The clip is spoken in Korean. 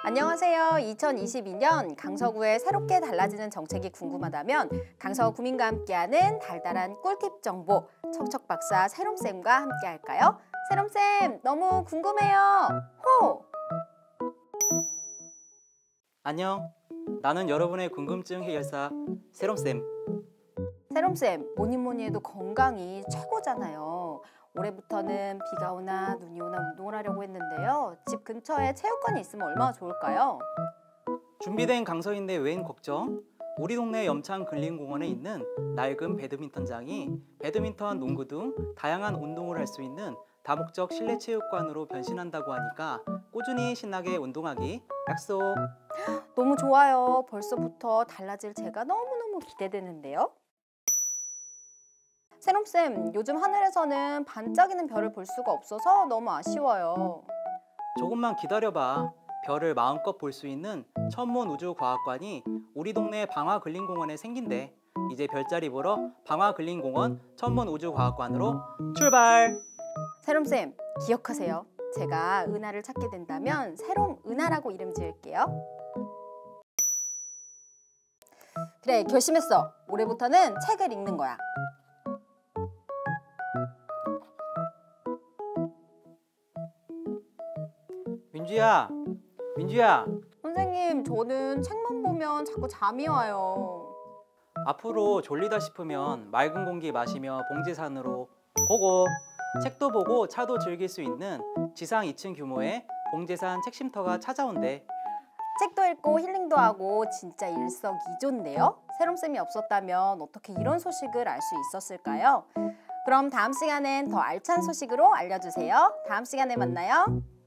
안녕하세요. 2022년 강서구에 새롭게 달라지는 정책이 궁금하다면 강서 구민과 함께하는 달달한 꿀팁 정보 척척박사 세롬쌤과 함께 할까요? 세롬쌤 너무 궁금해요. 호! 안녕. 나는 여러분의 궁금증 해결사 세롬쌤. 세롬쌤, 뭐니 해도 건강이 최고잖아요. 올해부터는 비가 오나 눈이 오나 운동을 하려고 했는데요. 집 근처에 체육관이 있으면 얼마나 좋을까요? 준비된 강서인데 웬 걱정? 우리 동네 염창 근린공원에 있는 낡은 배드민턴장이 배드민턴, 농구 등 다양한 운동을 할 수 있는 다목적 실내 체육관으로 변신한다고 하니까 꾸준히 신나게 운동하기 약속. 너무 좋아요. 벌써부터 달라질 제가 너무너무 기대되는데요. 세롬쌤, 요즘 하늘에서는 반짝이는 별을 볼 수가 없어서 너무 아쉬워요. 조금만 기다려봐. 별을 마음껏 볼 수 있는 천문우주과학관이 우리 동네 방화근린공원에 생긴대. 이제 별자리 보러 방화근린공원 천문우주과학관으로 출발! 세롬쌤, 기억하세요. 제가 은하를 찾게 된다면 새롬 은하라고 이름 지을게요. 그래, 결심했어. 올해부터는 책을 읽는 거야. 민주야, 선생님, 저는 책만 보면 자꾸 잠이 와요. 앞으로 졸리다 싶으면 맑은 공기 마시며 봉제산으로 고고! 책도 보고 차도 즐길 수 있는 지상 2층 규모의 봉제산 책쉼터가 찾아온대. 책도 읽고 힐링도 하고 진짜 일석이조인데요. 세롬쌤이 없었다면 어떻게 이런 소식을 알 수 있었을까요? 그럼 다음 시간엔 더 알찬 소식으로 알려주세요. 다음 시간에 만나요.